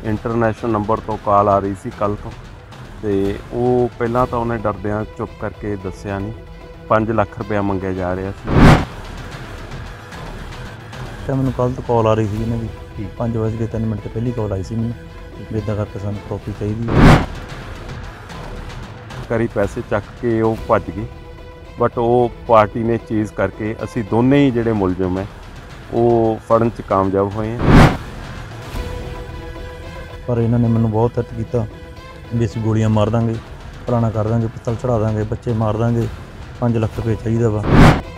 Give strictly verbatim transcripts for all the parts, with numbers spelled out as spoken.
International number तो call आ रही सी कल तो, तो वो पहला तो उन्हें डरदियां चुप करके दसिया नहीं, पाँच लाख रुपया मंगया जा रहा सी। मैंने कल तो कॉल आ रही थी इन्हों की पाँच बज के तीन मिनट तो पहली कॉल आई सी मैंने भी इदा करके सानू प्रॉपर्टी चाहिए। करी पैसे चक के वो भज गए, बट वो पार्टी ने चीज़ करके असी दोने ही जिहड़े मुलजम है वो फड़न च कामयाब होए हैं। पर इन्होंने मैंने बहुत तर्क किया भी असीं गोलियां मार देंगे, फलाना कर देंगे, पिस्तल चढ़ा देंगे, बच्चे मार देंगे, पाँच लाख रुपये चाहिए वा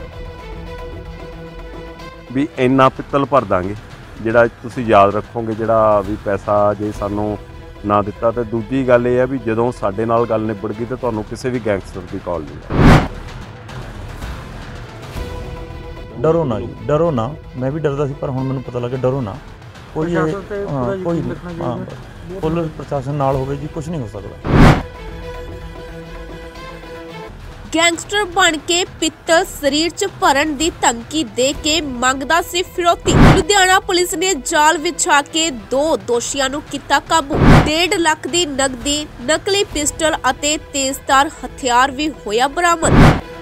भी इन्ना पित्तल भर देंगे जिहड़ा तुसीं याद रखोगे, जिहड़ा भी पैसा जे सानू ना दिता। तो दूजी गल ये है भी जदों साडे नाल गल निबड़ गई तो तुहानूं किसी भी गैंगस्टर की कॉल नहीं। डरो ना जी, डरो ना, मैं भी डरदा सी पर हुण मैनूं पता लगे डरो ना, कोई हाँ कोई हाँ पुलिस प्रशासन नाल होवे जी कुछ नहीं हो सकता। गैंगस्टर बन के पित्तल शरीर च भरन दी धमकी दे के मंगदा सी फिरौती। लुधियाना पुलिस ने जाल विछा के दो दोषियों नूं कीता काबू। डेढ़ लाख दी नकदी, नकली पिस्टल अते तेजधार हथियार भी होया बरामद।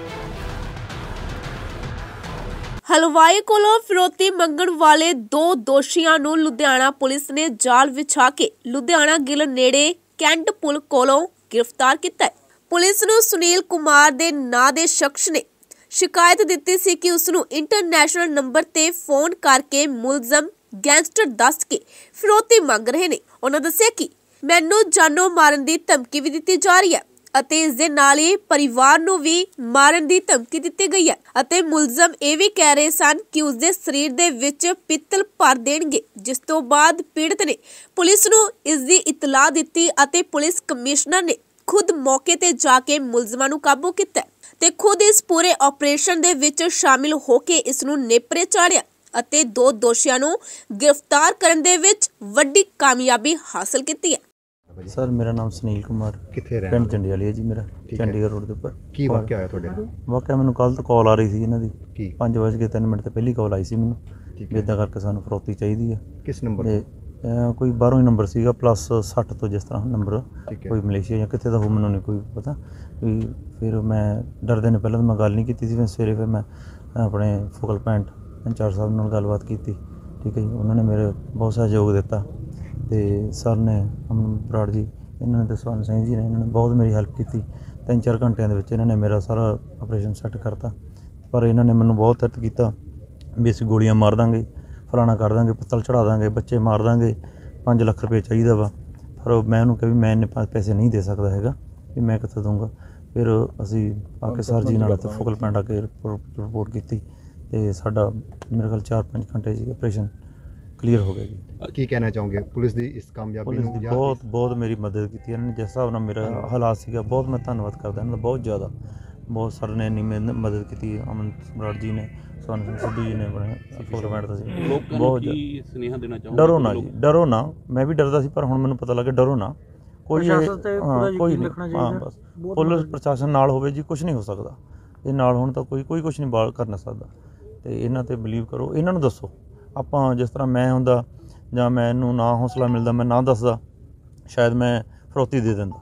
हलवाई कोलों फिरौती मंगण वाले दो दोषियों नूं लुधियाना पुलिस ने जाल विछा के लुधियाना गिल नेड़े कैंट पुल कोलों गिरफ्तार किया है। पुलिस नूं सुनील कुमार दे नां दे शख्स ने शिकायत दित्ती सी कि उसनूं इंटरनेशनल नंबर ते फोन करके मुलजम गैंगस्टर दस के फिरौती मंग रहे ने। उन्होंने दस्सिया कि मैनूं जानो मारन दी धमकी भी दित्ती जा रही है ਅਤੇ ਇਸ ਦੇ ਨਾਲ ਹੀ परिवार ਨੂੰ ਵੀ ਮਾਰਨ ਦੀ ਧਮਕੀ ਦਿੱਤੀ ਗਈ ਹੈ ਅਤੇ ਮੁਲਜ਼ਮ ਇਹ ਵੀ ਕਹਿ ਰਹੇ ਸਨ ਕਿ ਉਸ ਦੇ ਸਰੀਰ ਦੇ ਵਿੱਚ ਪਿੱਤਲ ਭਰ ਦੇਣਗੇ, ਜਿਸ ਤੋਂ ਬਾਅਦ ਪੀੜਤ ਨੇ ਪੁਲਿਸ ਨੂੰ ਇਸ ਦੀ ਇਤਲਾਹ ਦਿੱਤੀ ਅਤੇ ਪੁਲਿਸ ਕਮਿਸ਼ਨਰ ਨੇ खुद मौके ते जाके मुलजमां नूं काबू कीता ते खुद इस पूरे ऑपरेशन दे विच शामिल होके इस नूं नेपरे चाढ़िया ਅਤੇ दो दोषियों नूं गिरफ्तार करन दे विच वड्डी कामयाबी हासिल कीती है। सर मेरा नाम सुनील कुमार, कित्थे रहना? पिंड चंडियाली है जी मेरा, चंडीगढ़ रोड के ऊपर। की वाकया होया तुहाडे नाल? वाकया मैनूं कल तो कॉल आ रही थी इन्हां दी पाँच बज के तीन मिनट तो पहली कॉल आई सी मैनूं भी इदां करके सानूं फिरौती चाहिए है। किस नंबर ते कोई बारहों ही नंबर सीगा प्लस सठ तो जिस तरह नंबर कोई मलेशिया या कितने का हो मैनूं नहीं कोई पता भी। फिर मैं डरदे ने पहले तो मैं गल नहीं की थी, फिर सवेरे फिर मैं अपने फोकल पॉइंट इंचार्ज साहब नाल गलबात की, ठीक है जी। उन्होंने मेरे बहुत सहयोग दिता तो सर ने अमन बराड़ जी, इन्होंने जसवंत सिंह जी ने, इन्होंने बहुत मेरी हेल्प की। तीन चार घंटिया के इन्होंने मेरा सारा ऑपरेशन सैट करता, पर इन्होंने मैनूं बहुत तर्क किया भी असीं गोलियां मार देंगे, फलाना कर देंगे, पिस्तल चढ़ा देंगे, बच्चे मार देंगे, पाँच लाख रुपये चाहिए वा। पर मैं उन्होंने कहा भी मैं इन्ने पैसे नहीं दे सकता है कि मैं कितों दूँगा। फिर असी आके सर जी नाल फोकल पॉइंट आके रिपोर्ट की तो साडा मेरे ख्याल चार पाँच घंटे जी ऑपरेशन क्लीयर हो गया जी। की कहना चाहोगे पुलिस की इस कामयाबी? पुलिस की बहुत बहुत मेरी मदद की इन्होंने, जिस हिसाब नाल मेरा हालात सीगा, बहुत मैं धन्नवाद करदा इन्हां दा बहुत ज़्यादा। बहुत सर ने इन्नी मदद की, अमन बराड़ जी ने, सवन सिंह सिद्धू जी ने फोकल पॉइंट दा बहुत ज़्यादा। डरो ना जी, डरो ना, मैं भी डरदा सी पर हुण मैनूं पता लगे डरो ना, कोई हाँ कोई नहीं हाँ बस पुलिस प्रशासन नाल होवे जी कुछ नहीं हो सकता। ये नाल होण तां कोई कोई कुछ नहीं बाल कर ना सकदा। तो इन्हां ते बिलीव करो, इन्हां नूं दस्सो। आपां जिस तरह मैं हुंदा जां मैनूं ना हौसला मिलदा, मैं ना दसदा, शायद मैं फिरौती दे दिंदा,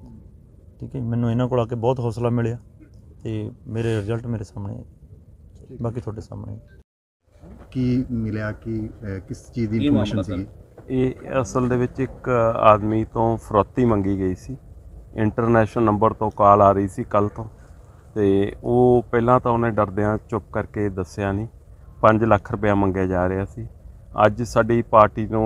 ठीक है। मैनूं इन्हां कोल आके बहुत हौसला मिलिया तो मेरे रिजल्ट मेरे सामने है, बाकी थोड़े सामने की मिलिया कि किस चीज़ की इन्फॉर्मेशन सी? ਇਹ ਅਸਲ ਦੇ ਵਿੱਚ ਇੱਕ ਆਦਮੀ ਤੋਂ ਫਿਰੌਤੀ ਮੰਗੀ ਗਈ ਸੀ। ਇੰਟਰਨੈਸ਼ਨਲ ਨੰਬਰ ਤੋਂ ਕਾਲ ਆ ਰਹੀ ਸੀ ਕੱਲ ਤੋਂ, ਤੇ ਉਹ ਪਹਿਲਾਂ ਤਾਂ ਉਹਨੇ ਡਰਦਿਆਂ ਚੁੱਪ ਕਰਕੇ ਦੱਸਿਆ ਨਹੀਂ, ਪੰਜ ਲੱਖ ਰੁਪਇਆ ਮੰਗਿਆ ਜਾ ਰਿਹਾ ਸੀ। ਅੱਜ ਸਾਡੀ ਪਾਰਟੀ ਨੂੰ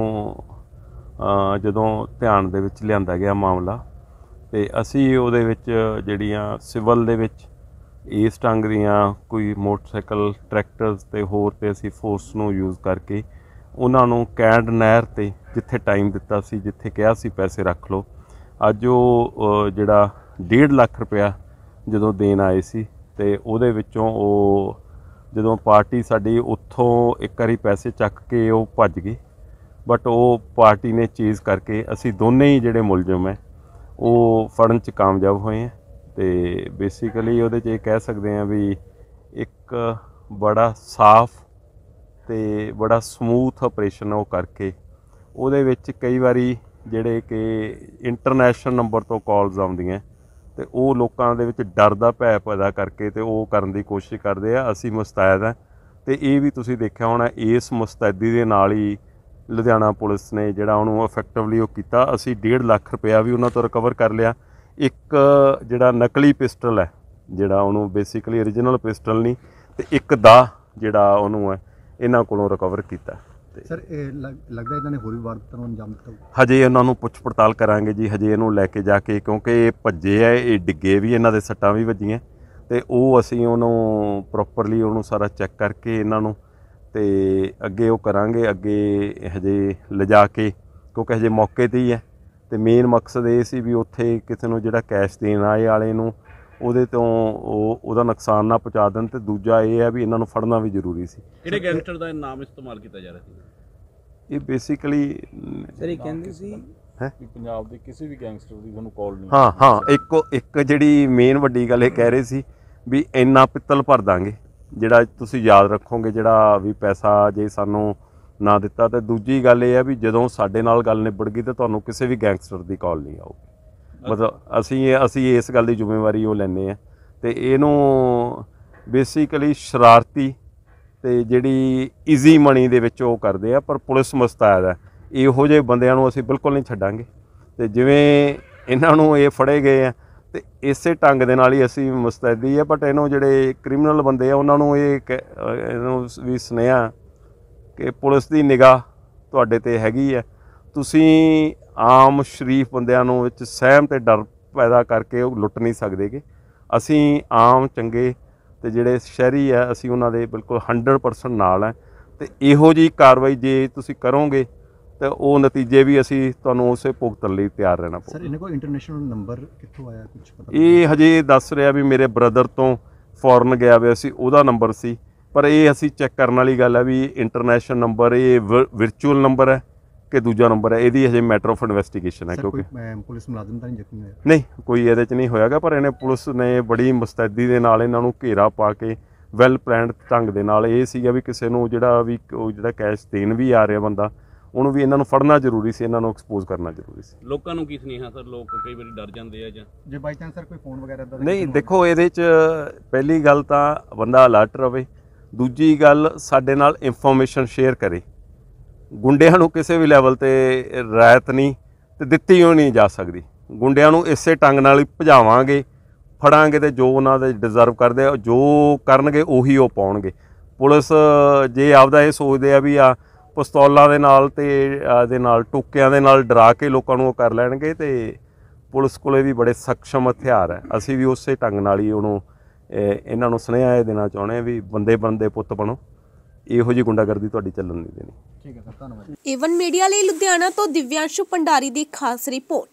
ਜਦੋਂ ਧਿਆਨ ਦੇ ਵਿੱਚ ਲਿਆਂਦਾ ਗਿਆ ਮਾਮਲਾ, ਤੇ ਅਸੀਂ ਉਹਦੇ ਵਿੱਚ ਜਿਹੜੀਆਂ ਸਿਵਲ ਦੇ ਵਿੱਚ ਇਸ ਢੰਗ ਦੀਆਂ ਕੋਈ ਮੋਟਰਸਾਈਕਲ, ਟਰੈਕਟਰਸ ਤੇ ਹੋਰ ਤੇ ਅਸੀਂ ਫੋਰਸ ਨੂੰ ਯੂਜ਼ ਕਰਕੇ ਉਹਨਾਂ ਨੂੰ ਕੈਂਟ ਨਹਿਰ 'ਤੇ ਜਿੱਥੇ ਟਾਈਮ ਦਿੱਤਾ ਸੀ, ਜਿੱਥੇ ਕਿਹਾ ਸੀ ਪੈਸੇ ਰੱਖ ਲਓ, ਅੱਜ ਉਹ ਜਿਹੜਾ ਡੇਢ ਲੱਖ ਰੁਪਇਆ ਜਦੋਂ ਦੇਣ ਆਏ ਸੀ, ਤੇ ਉਹਦੇ ਵਿੱਚੋਂ ਉਹ ਜਦੋਂ ਪਾਰਟੀ ਸਾਡੀ ਉੱਥੋਂ ਇੱਕ ਵਾਰੀ ਪੈਸੇ ਚੱਕ ਕੇ ਉਹ ਭੱਜ ਗਏ, ਬਟ ਉਹ ਪਾਰਟੀ ਨੇ ਚੀਜ਼ ਕਰਕੇ ਅਸੀਂ ਦੋਨੇ ਹੀ ਜਿਹੜੇ ਮੁਲਜ਼ਮ ਹੈ ਉਹ ਫੜਨ 'ਚ ਕਾਮਯਾਬ ਹੋਏ ਹਾਂ। ਤੇ ਬੇਸਿਕਲੀ ਉਹਦੇ 'ਚ ਇਹ ਕਹਿ ਸਕਦੇ ਹਾਂ ਵੀ ਇੱਕ ਬੜਾ ਸਾਫ਼ ਤੇ ਬੜਾ ਸਮੂਥ ਆਪਰੇਸ਼ਨ ਉਹ ਕਰਕੇ ਉਹਦੇ ਵਿੱਚ ਕਈ ਵਾਰੀ ਜਿਹੜੇ ਕਿ ਇੰਟਰਨੈਸ਼ਨਲ ਨੰਬਰ ਤੋਂ ਕਾਲਸ ਆਉਂਦੀਆਂ ਤੇ ਉਹ ਲੋਕਾਂ ਦੇ ਵਿੱਚ ਡਰ ਦਾ ਭੈ ਪੈਦਾ ਕਰਕੇ ਤੇ ਉਹ ਕਰਨ ਦੀ ਕੋਸ਼ਿਸ਼ ਕਰਦੇ ਆ। ਅਸੀਂ ਮੁਸਤੈਦ ਹਾਂ ਤੇ ਇਹ ਵੀ ਤੁਸੀਂ ਦੇਖਿਆ ਹੋਣਾ, ਇਸ ਮੁਸਤੈਦੀ ਦੇ ਨਾਲ ਹੀ ਲੁਧਿਆਣਾ ਪੁਲਿਸ ਨੇ ਜਿਹੜਾ ਉਹਨੂੰ ਇਫੈਕਟਿਵਲੀ ਉਹ ਕੀਤਾ। ਅਸੀਂ ਡੇਢ ਲੱਖ ਰੁਪਇਆ ਵੀ ਉਹਨਾਂ ਤੋਂ ਰਿਕਵਰ ਕਰ ਲਿਆ। ਇੱਕ ਜਿਹੜਾ ਨਕਲੀ ਪਿਸਟਲ ਹੈ, ਜਿਹੜਾ ਉਹਨੂੰ ਬੇਸਿਕਲੀ ਓਰੀਜਨਲ ਪਿਸਟਲ ਨਹੀਂ, ਤੇ ਇੱਕ ਦਾ ਜਿਹੜਾ ਉਹਨੂੰ ਹੈ ਇਹਨਾਂ ਕੋਲੋਂ ਰਿਕਵਰ ਕੀਤਾ। ਸਰ ਇਹ ਲੱਗ- ਲੱਗਦਾ ਇਹਨਾਂ ਨੇ ਹੋਰ ਵੀ ਵਾਰਦਾਤਾਂ ਨੂੰ ਅੰਜਾਮ ਦਿੱਤਾ ਹੋਊ। ਹਜੇ ਉਹਨਾਂ ਨੂੰ ਪੁੱਛ ਪੜਤਾਲ ਕਰਾਂਗੇ ਜੀ। ਹਜੇ ਇਹਨੂੰ ਲੈ ਕੇ ਜਾ ਕੇ, ਕਿਉਂਕਿ ਇਹ ਭੱਜੇ ਆ, ਇਹ ਡਿੱਗੇ ਵੀ, ਇਹਨਾਂ ਦੇ ਸੱਟਾਂ ਵੀ ਵੱਜੀਆਂ, ਤੇ ਉਹ ਅਸੀਂ ਉਹਨੂੰ ਪ੍ਰੋਪਰਲੀ ਉਹਨੂੰ ਸਾਰਾ ਚੈੱਕ ਕਰਕੇ ਇਹਨਾਂ ਨੂੰ ਤੇ ਅੱਗੇ ਉਹ ਕਰਾਂਗੇ। ਅੱਗੇ ਹਜੇ ਲਿਜਾ ਕੇ, ਕਿਉਂਕਿ ਹਜੇ ਮੌਕੇ 'ਤੇ ਹੀ ਹੈ, ਤੇ ਮੇਨ ਮਕਸਦ ਇਹ ਸੀ ਵੀ ਉੱਥੇ ਕਿਸੇ ਨੂੰ ਜਿਹੜਾ ਕੈਸ਼ ਦੇਣ ਆਏ ਵਾਲੇ ਨੂੰ ਉਹਦੇ ਤੋਂ ਉਹ ਉਹਦਾ ਨੁਕਸਾਨ ਨਾ ਪਹੁੰਚਾ ਦੇਣ, ਤੇ ਦੂਜਾ ਇਹ ਹੈ ਵੀ ਇਹਨਾਂ ਨੂੰ ਫੜਨਾ ਵੀ ਜ਼ਰੂਰੀ ਸੀ। ਕਿਹੜੇ ਗੈਂਗਸਟਰ ਦਾ ਨਾਮ ਇਸਤੇਮਾਲ ਕੀਤਾ ਜਾ ਰਿਹਾ ਸੀ? ਇਹ ਬੇਸਿਕਲੀ ਸਰ ਇਹ ਕਹਿੰਦੇ ਸੀ ਹੈ ਕਿ ਪੰਜਾਬ ਦੇ ਕਿਸੇ ਵੀ ਗੈਂਗਸਟਰ ਦੀ ਤੁਹਾਨੂੰ ਕਾਲ ਨਹੀਂ ਹਾਂ ਹਾਂ ਇੱਕ ਇੱਕ ਜਿਹੜੀ ਮੇਨ ਵੱਡੀ ਗੱਲ ਇਹ ਕਹਿ ਰਹੇ ਸੀ ਵੀ ਇੰਨਾ ਪਿੱਤਲ ਭਰ ਦਾਂਗੇ, ਜਿਹੜਾ ਤੁਸੀਂ ਯਾਦ ਰੱਖੋਗੇ, ਜਿਹੜਾ ਵੀ ਪੈਸਾ ਜੇ ਸਾਨੂੰ ਨਾ ਦਿੱਤਾ। ਤੇ ਦੂਜੀ ਗੱਲ ਇਹ ਹੈ ਵੀ ਜਦੋਂ ਸਾਡੇ ਨਾਲ ਗੱਲ ਨਿਬੜ ਗਈ ਤਾਂ ਤੁਹਾਨੂੰ ਕਿਸੇ ਵੀ ਗੈਂਗਸਟਰ ਦੀ ਕਾਲ ਨਹੀਂ ਆਊਗੀ। ਮਤਲਬ ਅਸੀਂ ਅਸੀਂ ਇਸ ਗੱਲ ਦੀ ਜ਼ਿੰਮੇਵਾਰੀ ਉਹ ਲੈਂਦੇ ਹਾਂ। ਤੇ ਇਹਨੂੰ ਬੇਸਿਕਲੀ ਸ਼ਰਾਰਤੀ ਤੇ ਜਿਹੜੀ ਈਜ਼ੀ ਮਨੀ ਦੇ ਵਿੱਚ ਉਹ ਕਰਦੇ ਆ, ਪਰ ਪੁਲਿਸ ਮੁਸਤੈਦ ਹੈ। ਇਹੋ ਜਿਹੇ ਬੰਦਿਆਂ ਨੂੰ ਅਸੀਂ ਬਿਲਕੁਲ ਨਹੀਂ ਛੱਡਾਂਗੇ। ਤੇ ਜਿਵੇਂ ਇਹਨਾਂ ਨੂੰ ਇਹ ਫੜੇ ਗਏ ਆ ਤੇ ਇਸੇ ਢੰਗ ਦੇ ਨਾਲ ਹੀ ਅਸੀਂ ਮੁਸਤੈਦੀ ਹੈ। ਬਟ ਇਹਨੂੰ ਜਿਹੜੇ ਕ੍ਰਿਮੀਨਲ ਬੰਦੇ ਆ ਉਹਨਾਂ ਨੂੰ ਇਹ ਇਹਨੂੰ ਵੀ ਸੁਨੇਹਾ ਕਿ ਪੁਲਿਸ ਦੀ ਨਿਗਾਹ ਤੁਹਾਡੇ 'ਤੇ ਹੈਗੀ ਹੈ। ਤੁਸੀਂ ਆਮ ਸ਼ਰੀਫ ਬੰਦਿਆਂ ਨੂੰ ਵਿੱਚ ਸਹਿਮ ਤੇ ਡਰ ਪੈਦਾ ਕਰਕੇ ਉਹ ਲੁੱਟ ਨਹੀਂ ਸਕਦੇ ਗੇ। ਅਸੀਂ ਆਮ ਚੰਗੇ ਤੇ ਜਿਹੜੇ ਸ਼ਹਿਰੀ ਆ, ਅਸੀਂ ਉਹਨਾਂ ਦੇ ਬਿਲਕੁਲ ਹੰਡਰਡ ਪਰਸੈਂਟ ਨਾਲ ਹੈ। ਤੇ ਇਹੋ ਜਿਹੀ ਕਾਰਵਾਈ ਜੇ ਤੁਸੀਂ ਕਰੋਗੇ ਤਾਂ ਉਹ ਨਤੀਜੇ ਵੀ ਅਸੀਂ ਤੁਹਾਨੂੰ ਉਸੇ ਭੁਗਤਣ ਲਈ ਤਿਆਰ ਰਹਿਣਾ ਪਊਗਾ। ਸਰ ਇਹਨਾਂ ਕੋਲ ਇੰਟਰਨੈਸ਼ਨਲ ਨੰਬਰ ਕਿੱਥੋਂ ਆਇਆ, ਕੁਝ ਪਤਾ? ਇਹ ਹਜੇ ਦੱਸ ਰਿਹਾ ਵੀ ਮੇਰੇ ਬ੍ਰਦਰ ਤੋਂ ਫੋਰਨ ਗਿਆ ਹੋਇਆ ਸੀ, ਉਹਦਾ ਨੰਬਰ ਸੀ। ਪਰ ਇਹ ਅਸੀਂ ਚੈੱਕ ਕਰਨ ਵਾਲੀ ਗੱਲ ਹੈ ਵੀ ਇੰਟਰਨੈਸ਼ਨਲ ਨੰਬਰ ਇਹ ਵਿਰਚੁਅਲ ਨੰਬਰ ਹੈ ਕਿ ਦੂਜਾ ਨੰਬਰ ਹੈ। ਇਹਦੀ ਹਜੇ ਮੈਟਰ ਆਫ ਇਨਵੈਸਟੀਗੇਸ਼ਨ ਹੈ। ਸਰ ਕਿਉਂਕਿ ਕੋਈ ਅਮ, ਪੁਲਿਸ ਮੁਲਾਜ਼ਮ ਤਾਂ ਨਹੀਂ ਜ਼ਖਮੀ ਹੋਇਆ? ਨਹੀਂ, ਕੋਈ ਇਹਦੇ 'ਚ ਨਹੀਂ ਹੋਇਆਗਾ, ਪਰ ਇਹਨੇ ਪੁਲਿਸ ਨੇ ਬੜੀ ਮੁਸਤੈਦੀ ਦੇ ਨਾਲ ਇਹਨਾਂ ਨੂੰ ਘੇਰਾ ਪਾ ਕੇ ਵੈਲ ਪਲੈਨਡ ਢੰਗ ਦੇ ਨਾਲ ਇਹ ਸੀਗਾ ਵੀ ਕਿਸੇ ਨੂੰ ਜਿਹੜਾ ਵੀ ਉਹ ਜਿਹੜਾ ਕੈਸ਼ ਦੇਣ ਵੀ ਆ ਰਿਹਾ ਬੰਦਾ, ਉਹਨੂੰ ਵੀ ਇਹਨਾਂ ਨੂੰ ਫੜਨਾ ਜ਼ਰੂਰੀ ਸੀ, ਇਹਨਾਂ ਨੂੰ ਐਕਸਪੋਜ਼ ਕਰਨਾ ਜ਼ਰੂਰੀ ਸੀ। ਲੋਕਾਂ ਨੂੰ ਕੀ ਸੁਨੇਹਾ ਸਰ? ਲੋਕ ਕਈ ਵਾਰੀ ਡਰ ਜਾਂਦੇ ਆ ਜਾਂ ਜੇ ਬਾਈ ਚਾਂਸ ਸਰ ਕੋਈ ਫੋਨ ਵਗੈਰਾ ਦਾ ਨਹੀਂ, ਦੇਖੋ ਇਹਦੇ 'ਚ ਪਹਿਲੀ ਗੱਲ ਤਾਂ ਬੰਦਾ ਅਲਰਟ ਰਵੇ। ਦੂਜੀ ਗੱਲ ਸਾਡੇ ਨਾਲ ਇਨਫੋਰਮੇਸ਼ਨ ਸ਼ੇਅਰ ਕਰੇ। ਗੁੰਡਿਆਂ ਨੂੰ ਕਿਸੇ ਵੀ ਲੈਵਲ 'ਤੇ ਰਿਆਇਤ ਨਹੀਂ ਤੇ ਦਿੱਤੀ ਹੋ ਨਹੀਂ ਜਾ ਸਕਦੀ। ਗੁੰਡਿਆਂ ਨੂੰ ਇਸੇ ਢੰਗ ਨਾਲ ਹੀ ਭਜਾਵਾਂਗੇ, ਫੜਾਂਗੇ, ਤੇ ਜੋ ਉਹਨਾਂ ਦੇ ਡਿਜ਼ਰਵ ਕਰਦੇ ਆ ਜੋ ਕਰਨਗੇ ਉਹੀ ਉਹ ਪਾਉਣਗੇ। ਪੁਲਿਸ ਜੇ ਆਪਦਾ ਇਹ ਸੋਚਦੇ ਆ ਵੀ ਆ ਪਿਸਤੌਲਾਂ ਦੇ ਨਾਲ ਤੇ ਦੇ ਨਾਲ ਟੋਕਿਆਂ ਦੇ ਨਾਲ ਡਰਾ ਕੇ ਲੋਕਾਂ ਨੂੰ ਉਹ ਕਰ ਲੈਣਗੇ, ਤੇ ਪੁਲਿਸ ਕੋਲੇ ਵੀ ਬੜੇ ਸક્ષਮ ਹਥਿਆਰ ਹੈ। ਅਸੀਂ ਵੀ ਉਸੇ ਢੰਗ ਨਾਲ ਹੀ ਉਹਨੂੰ ਇਹਨਾਂ ਨੂੰ ਸੁਨੇਹਾ ਇਹ ਦੇਣਾ ਚਾਹੁੰਦੇ ਹਾਂ ਵੀ ਬੰਦੇ ਬੰਦੇ ਪੁੱਤ ਬਣੋ, ਇਹੋ ਜਿਹੀ ਗੁੰਡਾਗਰਦੀ ਤੁਹਾਡੀ ਚੱਲਣ ਨਹੀਂ ਦੇਣੀ। ਠੀਕ ਹੈ ਸਰ, ਧੰਨਵਾਦ। ਏਵਨ ਮੀਡੀਆ ਲਈ ਲੁਧਿਆਣਾ ਤੋਂ ਦਿਵਿਆਂਸ਼ੂ ਭੰਡਾਰੀ ਦੀ ਖਾਸ ਰਿਪੋਰਟ।